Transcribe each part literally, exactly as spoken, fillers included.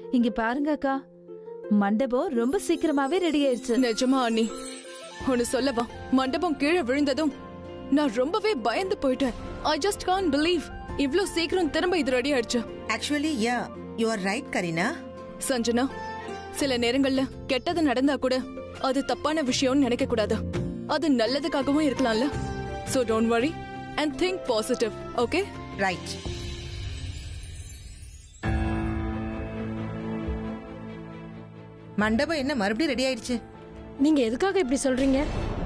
இங்க பாருங்க அக்கா, மண்டபம் ரொம்ப சீக்கிரமாவே ரெடி ஆயிடுச்சு. நிஜமா அண்ணி, ஒன்னு சொல்லவா, மண்டபம் கீழே விழுந்ததும் நான் ரொம்பவே பயந்து போயிட்டேன். ஐ ஜஸ்ட் கான்ட் பிலீவ் இவ்ளோ சீக்கிரம் திரும்ப இது ரெடி ஆயிடுச்சு. Actually yeah, you are right Kareena. Sanjana, சில நேரங்கள்ல கெட்டது நடந்தா கூட அது தப்பான விஷயம்னு நினைக்க கூடாது. அது நல்லதுக்காகவும் இருக்கலாம்ல. So don't worry and think positive, okay? Right. மண்டபம் என்ன மறுபடியும் ரெடி ஆயிடுச்சு? நீங்க எதுக்காக இப்படி சொல்றீங்க?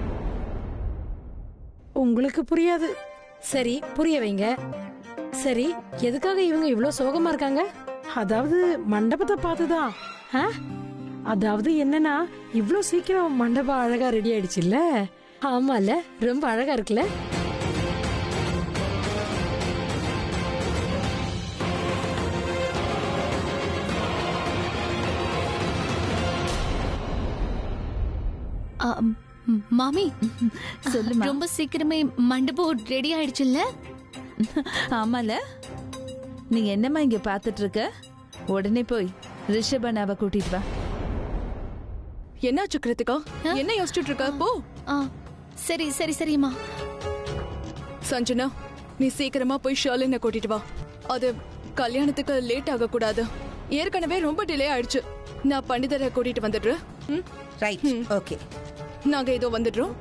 உங்களுக்கு புரியாது. சரி, புரிய வைங்க. சரி, எதுக்காக இவங்க இவ்ளோ சோகமா இருக்காங்க? அதாவது மண்டபத்தை பார்த்துதான். அதாவது என்னன்னா, இவ்ளோ சீக்கிரம் மண்டபம் அழகா ரெடி ஆயிடுச்சு இல்ல? ஆமால, ரொம்ப அழகா இருக்குல்ல? மாமி, சொல்லுமா. ரொம்ப சீக்கிரமே மண்டபம் ரெடி ஆயிடுச்சுல்ல? ஆமால. நீ என்னம்மா இங்க பாத்துட்டு இருக்க? உடனே போய் ரிஷபனாவை கூட்டிட்டு வா. என்னாச்சு கிருத்திகா? என்ன யோசிச்சுட்டு இருக்க? போ. சரி சரி சரிம்மா. சஞ்சனா, நீ சீக்கிரமா போய் ஷர்லினை கூட்டிட்டு வா. அது கல்யாணத்துக்கு லேட் ஆக கூடாது. ஏற்கனவே ரொம்ப டிலே ஆயிடுச்சு. நான் பண்டிதரை கூட்டிட்டு வந்துடுறேன். Right, okay. நாங்க ஏதோ வந்துடுறோம்.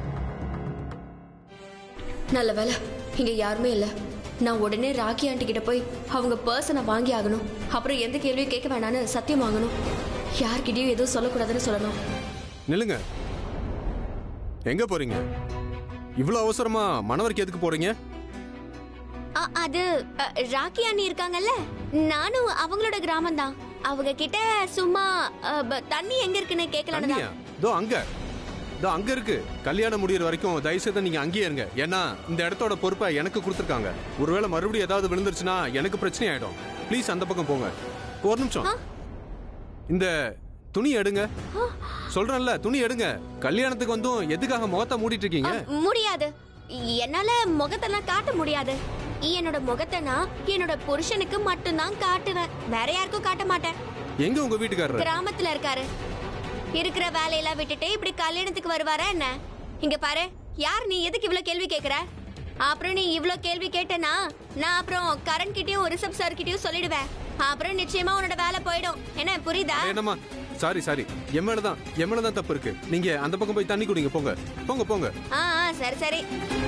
நல்ல வேலை, இங்க யாருமே இல்ல. நான் உடனே ராக்கி ஆண்டி கிட்ட போய் அவங்க பர்சனை வாங்கி ஆகணும். அப்புறம் எந்த கேள்வியும் கேட்க வேண்டான்னு சத்தியம் வாங்கணும். யார்கிட்டயும் எதுவும் சொல்லக்கூடாதுன்னு சொல்லணும். நில்லுங்க, எங்க போறீங்க? இவ்வளவு அவசரமா மணவருக்கு எதுக்கு போறீங்க? அது ராக்கி அண்ணி இருக்காங்கல்ல, நானும் அவங்களோட கிராமம் தான். அவங்க கிட்ட சும்மா தண்ணி எங்க இருக்குன்னு கேட்கலாம். இதோ அங்க, இதோ அங்க இருக்கு. கல்யாணம் முடியற வரைக்கும் தயவு செய்து நீங்க அங்கேயே இருங்க. ஏன்னா இந்த இடத்தோட பொறுப்பை எனக்கு கொடுத்துருக்காங்க. ஒருவேளை மறுபடியும் ஏதாவது விழுந்துருச்சுன்னா எனக்கு பிரச்சனை ஆயிடும். ப்ளீஸ் அந்த பக்கம் போங்க. ஒரு நிமிஷம், இந்த துணி எடுங்க. சொல்றேன்ல, துணி எடுங்க. கல்யாணத்துக்கு வந்தும் எதுக்காக முகத்தை மூடிட்டு இருக்கீங்க? முடியாது, என்னால முகத்தெல்லாம் காட்ட முடியாது. என்னோட முகத்தை நான் என்னோட புருஷனுக்கு மட்டும்தான் காட்டுவேன், வேற யாருக்கும் காட்ட மாட்டேன். எங்க உங்க வீட்டுக்காரர்? கிராமத்துல இருக்காரு. இருக்கிற வேலையெல்லாம் விட்டுட்டு இப்படி கல்யாணத்துக்கு வருவாரா என்ன? இங்க பாரு, யார் நீ? எதுக்கு இவ்வளவு கேள்வி கேக்குற? அப்புறம் நீ இவ்வளவு கேள்வி கேட்டனா நான் அப்புறம் கரண் கிட்டயும் ரிஷப் சார் கிட்டயும் சொல்லிடுவேன். அப்புறம் நிச்சயமா உன்னோட வேலை போயிடும். என்ன, புரியுதா? என்னம்மா, சாரி சாரி, எம்மேலதான் எம்மேலதான் தப்பு இருக்கு. நீங்க அந்த பக்கம் போய் தண்ணி குடிங்க. போங்க போங்க போங்க. ஆ சரி சரி.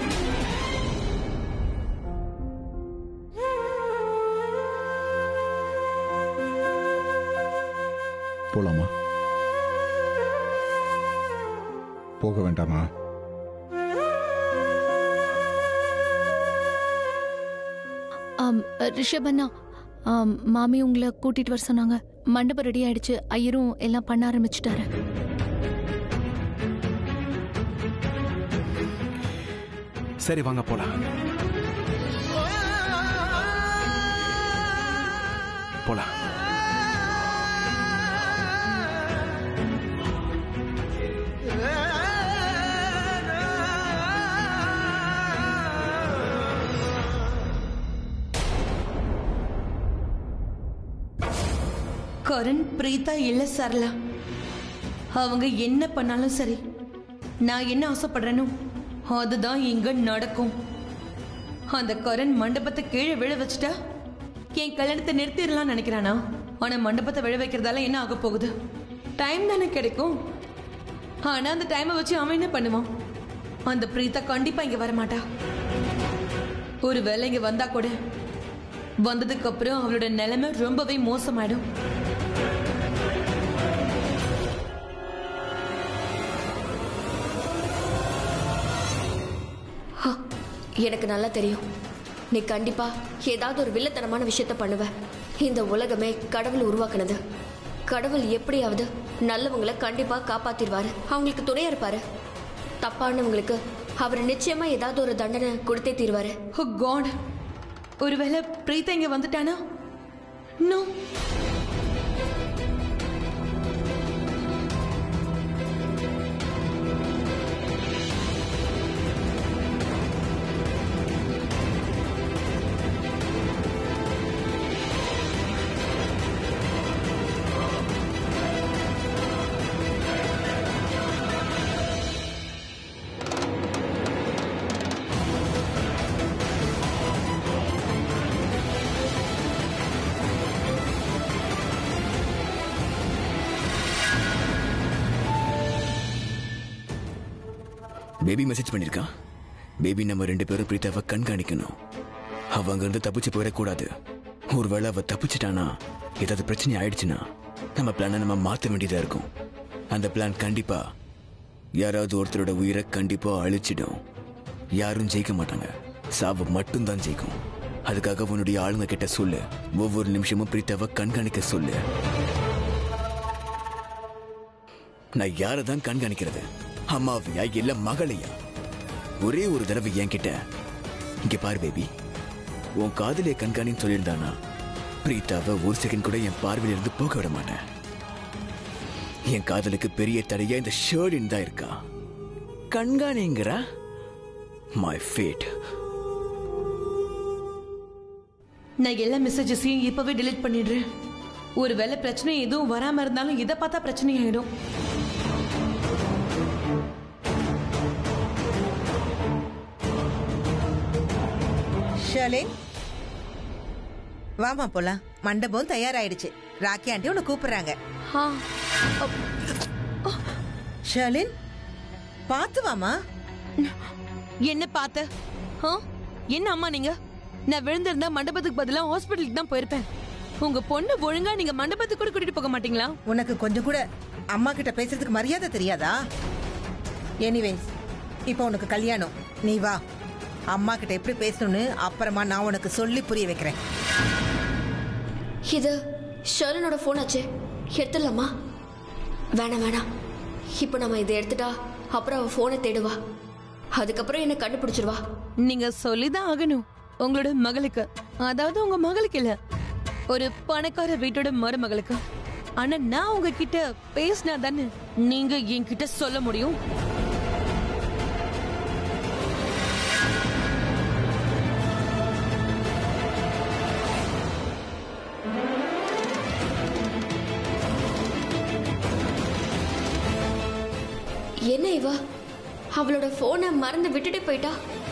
போலாமா? போக வேண்டாமா? ரிஷபண்ணா, மாமி உங்களை கூட்டிட்டு வர சொன்னாங்க. மண்டபம் ரெடி ஆயிடுச்சு. ஐயரும் எல்லாம் பண்ண ஆரம்பிச்சுட்டாரு. சரி, வாங்க போலாம். போலாம். கரண், பிரீதா இல்ல சரளா, அவங்க என்ன பண்ணாலும் சரி, நான் என்ன ஆசைப்படுறேனோ அதுதான் இங்க நடக்கும். அந்த கரண் மண்டபத்தை கீழே விழ வச்சுட்டா என் கல்யாணத்தை நிறுத்திடலாம் நினைக்கிறானா? ஆனா மண்டபத்தை விழ வைக்கிறதால என்ன ஆக போகுது? டைம் தானே கிடைக்கும். ஆனா அந்த டைமை வச்சு அவன் என்ன பண்ணுவான்? அந்த பிரீதா கண்டிப்பா இங்க வரமாட்டா. ஒருவேளை இங்க வந்தா கூட வந்ததுக்கு அப்புறம் அவளோட நிலைமை ரொம்பவே மோசமாயிடும். எனக்கு நல்லா தெரியும், நீ கண்டிப்பா ஏதாவது ஒரு வில்லத்தனமான விஷயத்த பண்ணுவ. இந்த உலகமே கடவுள் உருவாக்குனது. கடவுள் எப்படியாவது நல்லவங்களை கண்டிப்பா காப்பாத்திடுவாரு, அவங்களுக்கு துணையா இருப்பாரு. தப்பானவங்களுக்கு அவர் நிச்சயமா ஏதாவது ஒரு தண்டனை கொடுத்தே தீர்வாரு. ஓ காட், ஒருவேளை பிரீதா இங்க வந்துட்டானா? நோ. பேபி மெசேஜ் பண்ணிருக்கான். பேபி நம்ம ரெண்டு பேரும் பிரீத்தாவை கண்காணிக்கணும். அவ அங்கிருந்து தப்பிச்சு போயிடக்கூடாது. ஒருவேளை அவ தப்பிச்சிட்டானா ஏதாவது பிரச்சனை ஆயிடுச்சுன்னா நம்ம பிளானை நம்ம மாற்ற வேண்டியதா இருக்கும். அந்த பிளான் கண்டிப்பா யாராவது ஒருத்தரோட உயிரை கண்டிப்பா அழிச்சிடும். யாரும் ஜெயிக்க மாட்டாங்க, சாவு மட்டும்தான் ஜெயிக்கும். அதுக்காக உன்னுடைய ஆளுங்க கிட்ட சொல்லு, ஒவ்வொரு நிமிஷமும் பிரீத்தாவை கண்காணிக்க சொல்லு. நான் யாரை தான் கண்காணிக்கிறது? அம்மாவையா இல்ல மகளையா? ஒரே ஒரு தடவை என்கிட்ட இங்க பாரு பேபி, உன் காதலிய கண்காணின்னு சொல்லியிருந்தானா பிரீத்தாவை ஒரு செகண்ட் கூட என் பார்வையில இருந்து போக விட மாட்டேன். என் காதலுக்கு பெரிய தடையா இந்த ஷேர்டின் தான் இருக்கா. கண்காணிங்கிறா மை ஃபேட். நான் எல்லா மெசேஜஸையும் இப்பவே delete பண்ணிடுறேன். ஒருவேளை பிரச்சனை எதுவும் வராம இருந்தாலும் இதை பார்த்தா பிரச்சனை ஆயிடும். ஷர்லின், வாமா போலாம். மண்டபம் தயாராயிடுச்சு. ராக்கி ஆண்டி உன்னை கூப்பிடுறாங்க. ஷர்லின், பார்த்து வாமா. என்ன பார்த்த? என்ன அம்மா நீங்க? நான் விழுந்திருந்தா மண்டபத்துக்கு பதிலா ஹாஸ்பிட்டலுக்கு தான் போயிருப்பேன். உங்க பொண்ணு ஒழுங்கா நீங்க மண்டபத்துக்கு கூட கூட்டிட்டு போக மாட்டீங்களா? உனக்கு கொஞ்சம் கூட அம்மா கிட்ட பேசுறதுக்கு மரியாதை தெரியாதா? எனிவேஸ், இப்போ உனக்கு கல்யாணம். நீ வா, அம்மா கிட்ட எப்படி பேசணும்னு அப்புறமா நான் உனக்கு சொல்லி புரிய வைக்கிறேன். இது ஷர்லினோட போன் ஆச்சு, எடுத்துடலாமா? வேணாம் வேணாம், இப்போ நம்ம இதை எடுத்துட்டா அப்புறம் அவ போனை தேடுவா, அதுக்கப்புறம் என்ன கண்டுபிடிச்சிருவா. நீங்க சொல்லிதான் ஆகணும் உங்களோட மகளுக்கு, அதாவது உங்க மகளுக்கு இல்ல, ஒரு பணக்கார வீட்டோட மருமகளுக்கு. ஆனா நான் உங்ககிட்ட பேசினா தானே நீங்க என்கிட்ட சொல்ல முடியும். என்ன இவ அவளோட போனை மறந்து விட்டுட்டு போயிட்டா?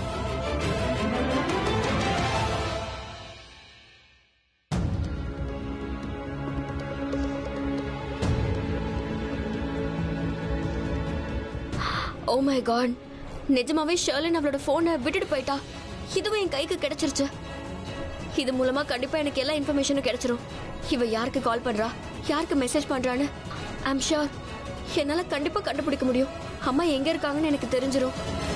ஓ மை காட், நிஜமாவே ஷர்லின் அவளோட போனை விட்டுட்டு போயிட்டா. இதுவும் என் கைக்கு கிடைச்சிருச்சு. இது மூலமா கண்டிப்பா எனக்கு எல்லா இன்ஃபர்மேஷனும் கிடைச்சிரும். இவ யாருக்கு கால் பண்றா, யாருக்கு மெசேஜ் பண்றான்னு ஐ அம் ஷூர் என்னால கண்டிப்பா கண்டுபிடிக்க முடியும். அம்மா எங்க இருக்காங்கன்னு எனக்கு தெரிஞ்சிரும்.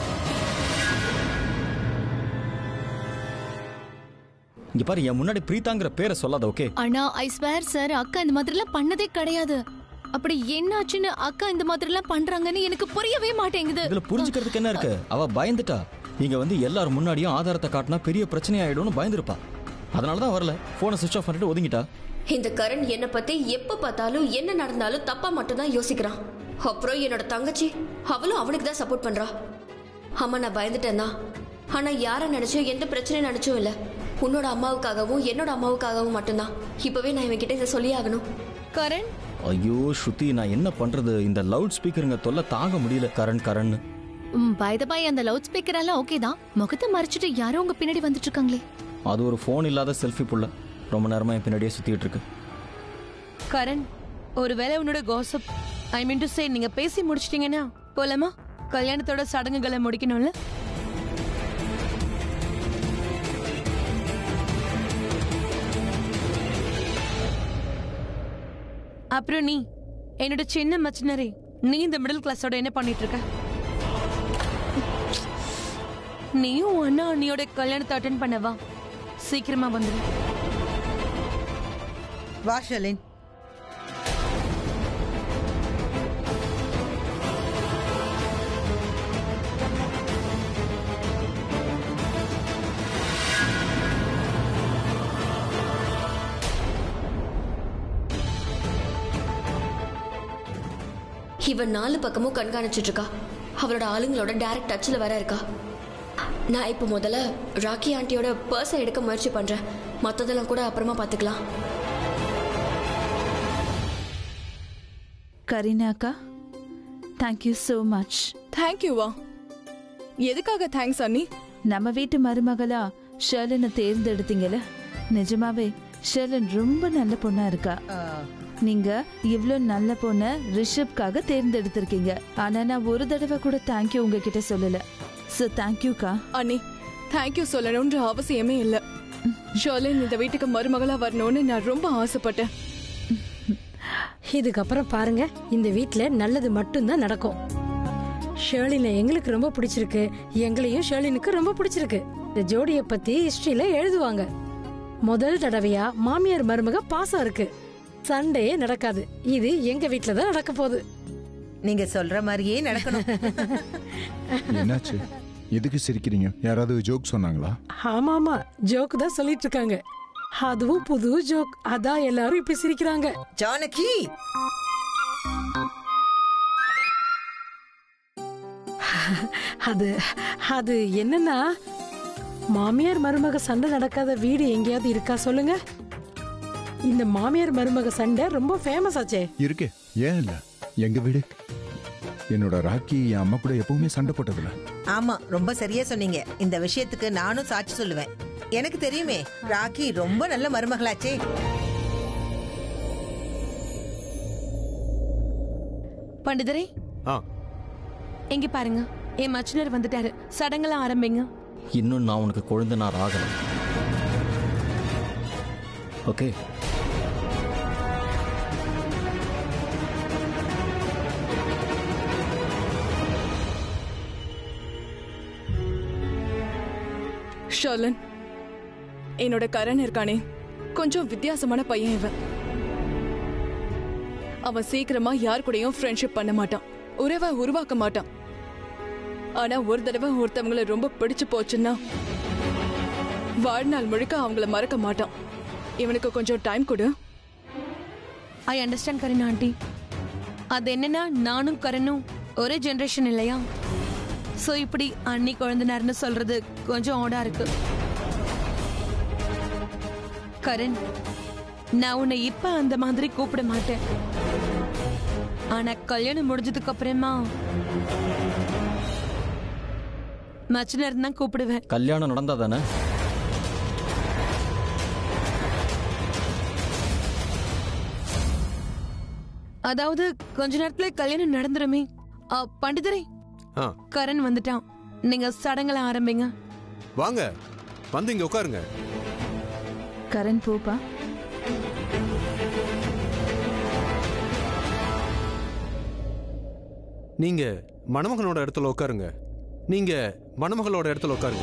இங்க பாரு, என் முன்னாடி பிரீத்தாங்கிற பேரை சொல்லாத, ஓகே? ஆனா ஐ ஸ்வேர் சார், அக்கா இந்த மாதிரி எல்லாம் பண்ணதே கிடையாது. அப்படி என்னாச்சுன்னு அக்கா இந்த மாதிரி எல்லாம் பண்றாங்கன்னு எனக்கு புரியவே மாட்டேங்குது. இதுல புரிஞ்சுக்கிறதுக்கு என்ன இருக்கு? அவ பயந்துட்டா. நீங்க வந்து எல்லாரும் முன்னாடியும் ஆதாரத்தை காட்டினா பெரிய பிரச்சனை ஆயிடும்னு பயந்துருப்பா. அதனாலதான் வரல, போனை சுவிட்ச் ஆஃப் பண்ணிட்டு ஒதுங்கிட்டா. இந்த கரண் என்ன பத்தி எப்ப பார்த்தாலும் என்ன நடந்தாலும் தப்பா மட்டும் தான் யோசிக்கிறான். அப்புறம் என்னோட தங்கச்சி அவளும் அவனுக்கு தான் சப்போர்ட் பண்றா. அம்மா நான் பயந்துட்டேன்னா, ஆனா யார நினைச்சோ எந்த பிரச்சனை நினைச்சும் இல்ல, உன்னோட அம்மாவுக்காகவும் என்னோட அம்மாவுக்காகவும் மட்டும்தான். இப்பவே நான் இவன் கிட்ட இதை சொல்லி ஆகணும். கரண், ஐயோ ஸ்ருதி, நான் என்ன பண்றது? இந்த லவுட் ஸ்பீக்கருங்க தொல்லை தாங்க முடியல. Karan Karan by the by, அந்த லவுட் ஸ்பீக்கர் எல்லாம் ஓகே தான். முகத்தை மறைச்சிட்டு யாரோ உங்க பின்னாடி வந்துட்டு இருக்காங்களே. அது ஒரு போன் இல்லாத செல்ஃபி புள்ள, ரொம்ப நேரமா என் பின்னாடியே சுத்திட்டு இருக்கு. கரண், ஒருவேளை உன்னோட gossip, I mean to say, நீங்க பேசி முடிச்சிட்டீங்கன்னா போலாமா? கல்யாணத்தோட சடங்குகளை முடிக்கணும்ல. அப்புறம் நீ என்னோட சின்ன மச்சினரே, நீ இந்த மிடில் கிளாஸோட என்ன பண்ணிட்டு இருக்க? நீயும் அண்ணா அண்ணியோட கல்யாணத்தை அட்டென்ட் பண்ணவா? சீக்கிரமா வந்துடு. வா ஷர்லின். இவன் நாலு பக்கமும் கண்காணிச்சிட்டு இருக்கா. அவளோட ஆளுங்களோட டைரக்ட் டச்சில் வர இருக்கா. நான் இப்போ முதல்ல ராக்கி ஆண்டியோட பர்ஸை எடுக்க முயற்சி பண்றேன். மற்றதெல்லாம் கூட அப்புறமா பார்த்துக்கலாம். கரீனா அக்கா, தேங்க்யூ ஸோ மச். தேங்க்யூவா? எதுக்காக தேங்க்ஸ் அண்ணி? நம்ம வீட்டு மருமகளா ஷர்லினை தேர்ந்தெடுத்தீங்கல்ல, நிஜமாவே ஷர்லின் ரொம்ப நல்ல பொண்ணா இருக்கா. நீங்க இவ்ளோ நல்ல பொண்ண ரிஷப்காக தேர்ந்தெடுத்திருக்கீங்க. ஆனா நான் ஒரு தடவை கூட தேங்க்யூ உங்ககிட்ட சொல்லல. சோ தேங்க்யூக்கா. அண்ணி தேங்க்யூ சொல்லணும்ன்ற அவசியமே இல்ல. ஷர்லின் இந்த வீட்டுக்கு மருமகளா வரணும்னு நான் ரொம்ப ஆசைப்பட்டேன். இதுக்கப்புறம் பாருங்க, இந்த வீட்ல நல்லது மட்டும்தான் நடக்கும். ஷர்லினை எங்களுக்கு ரொம்ப பிடிச்சிருக்கு, எங்களையும் ஷர்லினுக்கு ரொம்ப பிடிச்சிருக்கு. இந்த ஜோடியை பத்தி ஹிஸ்டரியில எழுதுவாங்க. முதல் தடவையா மாமியார் மருமக பாசம் இருக்கு. சண்டையே நடக்காது. இது எங்க வீட்ல தான் நடக்க போகுது. நீங்க சொல்ற மாதிரியே நடக்கணும். என்னாச்சு? எதுக்கு சிரிக்கிறீங்க? யாராவது ஜோக் சொன்னாங்களா? ஆமா ஆமா, ஜோக் தான் சொல்லிட்டு இருக்காங்க. அதுவும் புது ஜோக். அதான் எல்லாரும் இப்ப சிரிக்கிறாங்க. ஜானகி, அது அது என்னன்னா, மாமியார் மருமக சண்டை நடக்காத வீடு எங்கேயாவது இருக்கா சொல்லுங்க? இந்த மாமியார் மருமக சண்டை ரொம்ப ஃபேமஸ் ஆச்சே. இருக்கு, ஏன் இல்ல? எங்க வீடு, என்னோட ராக்கி என் அம்மா கூட எப்பவுமே சண்டை போட்டதில்ல. ஆமா, ரொம்ப சரியா சொன்னீங்க. இந்த விஷயத்துக்கு நானும் சாட்சி சொல்லுவேன். எனக்கு தெரியுமே, ராக்கி ரொம்ப நல்ல மருமகளாச்சே. பண்டிதரே, எங்க பாருங்க, என் மச்சினர் வந்துட்டாரு. சடங்கெல்லாம் ஆரம்பிங்க. இன்னும் நான் உனக்கு கொழுந்தனார் ஆகல. ஓகே, ஷர்லின், என்னோட கரண் இருக்கானே, கொஞ்சம் வித்தியாசமான பையன் இவன். அவன் சீக்கிரமா யார் கூடயும் ஃப்ரெண்ட்ஷிப் பண்ண மாட்டான், உறவை உருவாக்க மாட்டான். ஆனா ஒரு தடவை ஒருத்தவங்களை ரொம்ப பிடிச்சு போச்சுன்னா வாழ்நாள் முழுக்க அவங்கள மறக்க மாட்டான். இவனுக்கு கொஞ்சம் டைம் கொடு. I understand Karan aunty. அது என்னன்னா, நானும் கரணும் ஒரே ஜெனரேஷன் இல்லையா? சோ இப்படி அண்ணி குழந்தைனார்னு சொல்றது கொஞ்சம் ஓடா இருக்கு. கரண், நான் உன்னை இப்ப அந்த மாதிரி கூப்பிட மாட்டேன். ஆனா கல்யாணம் முடிஞ்சதுக்கு அப்புறமா மச்சினர் தான் கூப்பிடுவேன். கல்யாணம் நடந்தா தானே? அதாவது கொஞ்ச நேரத்துல கல்யாணம் நடந்துருமே. பண்டிதரே, கரண் வந்துட்டான். நீங்க சடங்குல ஆரம்பிங்க. வாங்க, வந்து இங்க உட்காருங்க. கரண் போப்பா. நீங்க மணமகனோட இடத்துல உட்காருங்க. நீங்க மணமகளோட இடத்துல உட்காருங்க.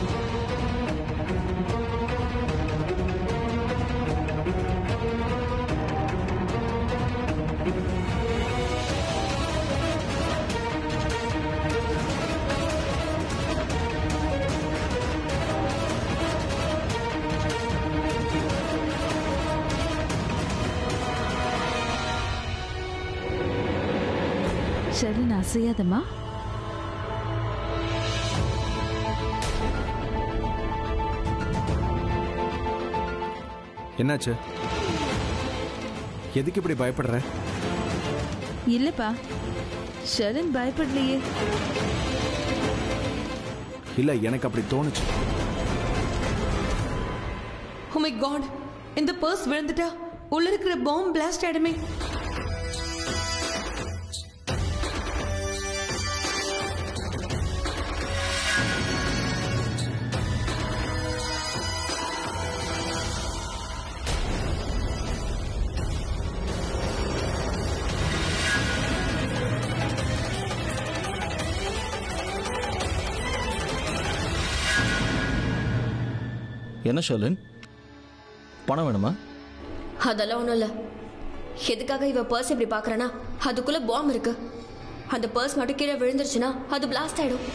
சரி, நான் அசையாதம்மா. என்னாச்சு? எதுக்கு இப்படி பயப்படுற? இல்லப்பா, ஷரன் பயப்படலையே. இல்ல, எனக்கு அப்படி தோணுச்சு. ஓ மை காட், இந்த பர்ஸ் விழுந்துட்டா உள்ள இருக்கிற பாம்பு பிளாஸ்ட் ஆயிடுமே. என்ன ஷர்லின், பணம் வேணுமா? அதெல்லாம் ஒன்றும் இல்லை. எதுக்காக இவ பர்ஸ் இப்படி பார்க்குறேன்னா, அதுக்குள்ள பாம்பு இருக்கு. அந்த பர்ஸ் மட்டும் கீழே விழுந்துருச்சுன்னா அது பிளாஸ்ட் ஆயிடும்.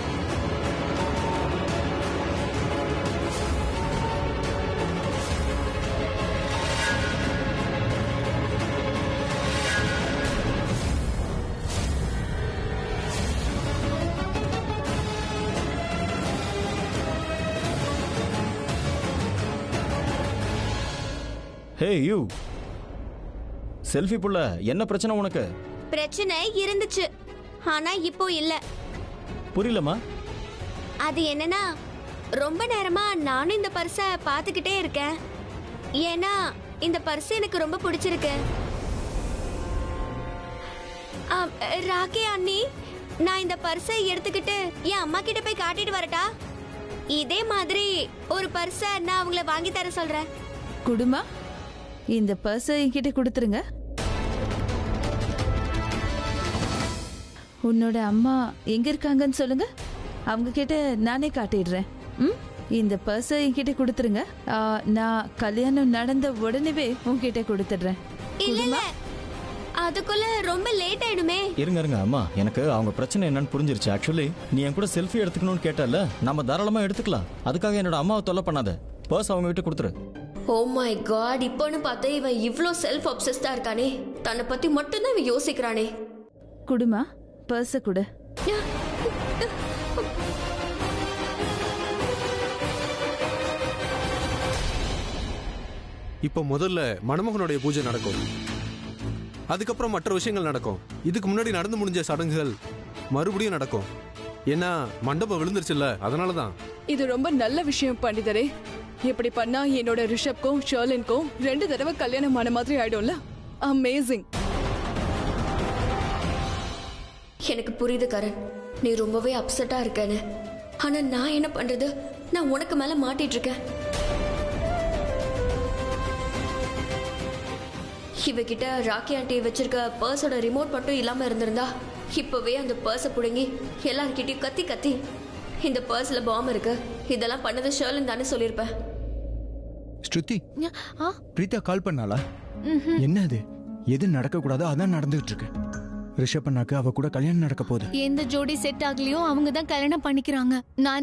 ஹே யூ, செல்ஃபி புள்ள, என்ன பிரச்சனை உனக்கு? பிரச்சனை இருந்துச்சு, ஆனா இப்போ இல்ல. புரியலமா? அது என்னன்னா, ரொம்ப நேரமா நானும் இந்த பர்ஸ பாத்துக்கிட்டே இருக்கேன். ஏன்னா இந்த பர்ஸ் எனக்கு ரொம்ப பிடிச்சிருக்கு. ஆ, ராக்கி அண்ணி, நான் இந்த பர்ஸை எடுத்துக்கிட்டு என் அம்மா கிட்ட போய் காட்டிட்டு வரட்டா? இதே மாதிரி ஒரு பர்ஸை நான் அவங்கள வாங்கி தர சொல்றேன். குடுமா, இந்த பர்ஸை என்கிட்ட கொடுத்துருங்க. உன்னோட அம்மா எங்க இருக்காங்கன்னு சொல்லுங்க, அவங்க கிட்ட நானே காட்டிடுறேன். ம், இந்த பர்ஸை என்கிட்ட கொடுத்துருங்க. ஆ, நான் கல்யாணம் நடந்த உடனேவே உன்கிட்ட கொடுத்துடுறேன். இல்ல இல்ல, அதுக்குள்ள ரொம்ப லேட் ஆயிடுமே. இருங்க இருங்க அம்மா, எனக்கு அவங்க பிரச்சனை என்னன்னு புரிஞ்சிருச்சு. ஆக்சுவலி நீ என் கூட செல்ஃபி எடுத்துக்கணும்னு கேட்டல, நம்ம தாராளமா எடுத்துக்கலாம். அதுக்காக என்னோட அம்மாவை தொல்லை பண்ணாத. பர்ஸ் அவங்க கிட்ட கொடுத்துரு. ஓ மை காட், இப்போன்னு பார்த்து இவன் இவ்ளோ செல்ஃப் அப்சஸ்டா இருக்கானே, தன்னை பத்தி மட்டும்தான் இவன் யோசிக்கிறானே. குடுமா, பர்ஸை கொடு. இப்போ முதல்ல மணமகனுடைய பூஜை நடக்கும், அதுக்கப்புறம் மற்ற விஷயங்கள் நடக்கும். இதுக்கு முன்னாடி நடந்து முடிஞ்ச சடங்குகள் மறுபடியும் நடக்கும். ஏன்னா மண்டபம் விழுந்துருச்சுல்ல, அதனாலதான். இது ரொம்ப நல்ல விஷயம் பண்டிதரே. இப்படி பண்ணா என்னோட ரிஷப்க்கும் ஷர்லின்க்கும் ரெண்டு தடவை கல்யாணம் ஆன மாதிரி ஆயிடும்ல. அமேசிங். எனக்கு புரியுது கரண், நீ ரொம்பவே அப்செட்டா இருக்கேன்னு. ஆனா நான் என்ன பண்றது? நான் உனக்கு மேல மாட்டிட்டு இருக்கேன். இவகிட்ட ராக்கி ஆண்டி வச்சிருக்க பர்ஸோட ரிமோட் மட்டும் இல்லாம இருந்திருந்தா இப்பவே அந்த பர்ஸை புடுங்கி எல்லார்கிட்டயும் கத்தி கத்தி இந்த பர்ஸ்ல பாம் இருக்கு, இதெல்லாம் பண்ணது ஷர்லின் தானே சொல்லியிருப்பேன். ஸ்ருதி, பிரீதா கால் பண்ணாளா? என்ன அது? எது நடக்க கூடாதோ அதான் நடந்துகிட்டு இருக்கு. ரிஷபண்ணாக்கு அவ கூட கல்யாணம் நடக்க போகுது. எந்த ஜோடி செட் ஆகலையோ அவங்க தான் கல்யாணம் பண்ணிக்கிறாங்க. நான்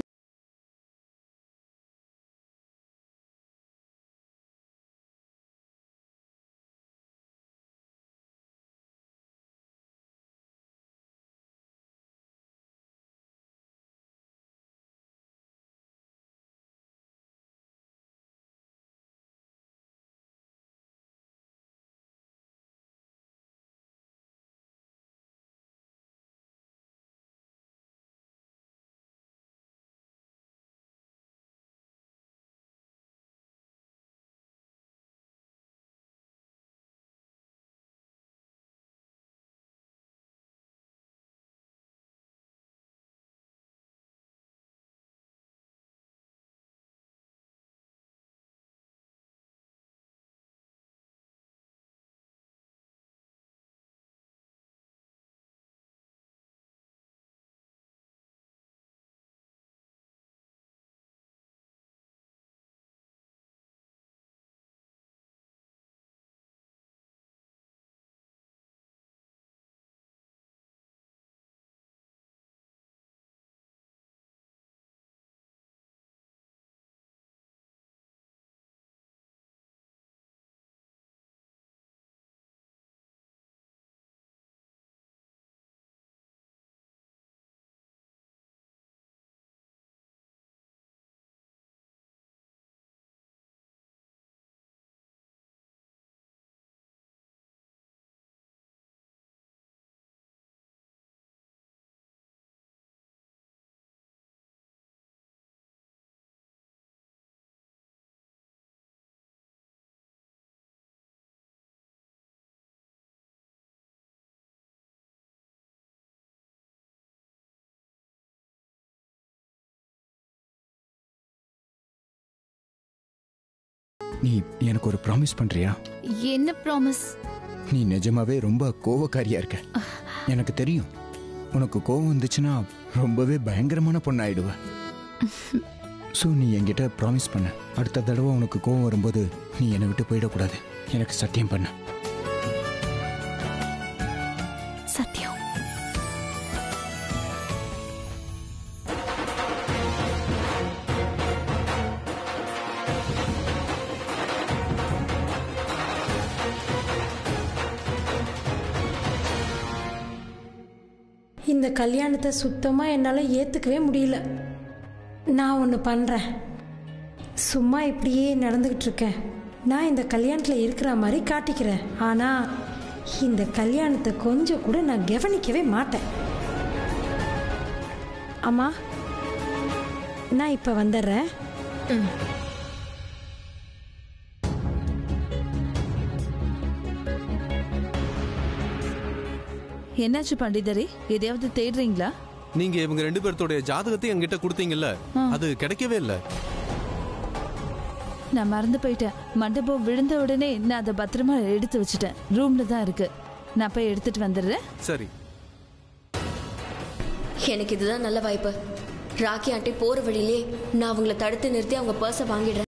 நீ எனக்கு ஒரு ப்ராமிஸ் பண்றியா? என்ன ப்ராமிஸ்? நீ நிஜமாவே ரொம்ப கோவக்காரியா இருக்க. எனக்கு தெரியும், உனக்கு கோவம் வந்துச்சுன்னா ரொம்பவே பயங்கரமான பொண்ணாயிடுவ. ஸோ நீ என்கிட்ட ப்ராமிஸ் பண்ண, அடுத்த தடவை உனக்கு கோவம் வரும்போது நீ என்னை விட்டு போயிடக்கூடாது. எனக்கு சத்தியம் பண்ண. சத்தியம். இந்த கல்யாணத்தை சுத்தமாக என்னால் ஏற்றுக்கவே முடியல. நான் ஒன்று பண்ணுறேன், சும்மா இப்படியே நடந்துக்கிட்டு இருக்கேன். நான் இந்த கல்யாணத்தில் இருக்கிற மாதிரி காட்டிக்கிறேன், ஆனால் இந்த கல்யாணத்தை கொஞ்சம் கூட நான் கவனிக்கவே மாட்டேன். அம்மா, நான் இப்போ வந்துடுறேன். ம் என்னாச்சு பண்டிதரே, எதையாவது தேடுறீங்களா? நீங்க இவங்க ரெண்டு பேர்த்தோட ஜாதகத்தை என்கிட்ட கொடுத்தீங்கல்ல, அது கிடைக்கவே இல்லை. நான் மறந்து போயிட்டேன். மண்டபம் விழுந்த உடனே நான் அதை பத்திரமா எடுத்து வச்சுட்டேன். ரூம்ல தான் இருக்கு. நான் போய் எடுத்துட்டு வந்துடுறேன். சரி. எனக்கு இதுதான் நல்ல வாய்ப்பு. ராக்கி ஆண்டி போற வழியிலே நான் அவங்கள தடுத்து நிறுத்தி அவங்க பர்ஸை வாங்கிடுறேன்.